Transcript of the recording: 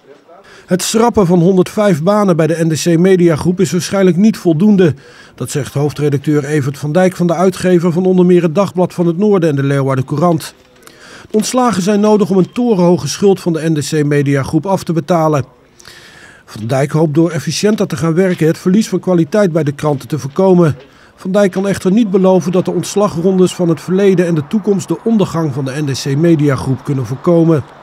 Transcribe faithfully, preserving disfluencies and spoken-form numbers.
Het schrappen van honderdvijf banen bij de N D C Media Groep is waarschijnlijk niet voldoende. Dat zegt hoofdredacteur Evert van Dijk van de uitgever van onder meer het Dagblad van het Noorden en de Leeuwarden Courant. De ontslagen zijn nodig om een torenhoge schuld van de N D C Media Groep af te betalen. Van Dijk hoopt door efficiënter te gaan werken het verlies van kwaliteit bij de kranten te voorkomen. Van Dijk kan echter niet beloven dat de ontslagrondes van het verleden en de toekomst de ondergang van de N D C Media Groep kunnen voorkomen.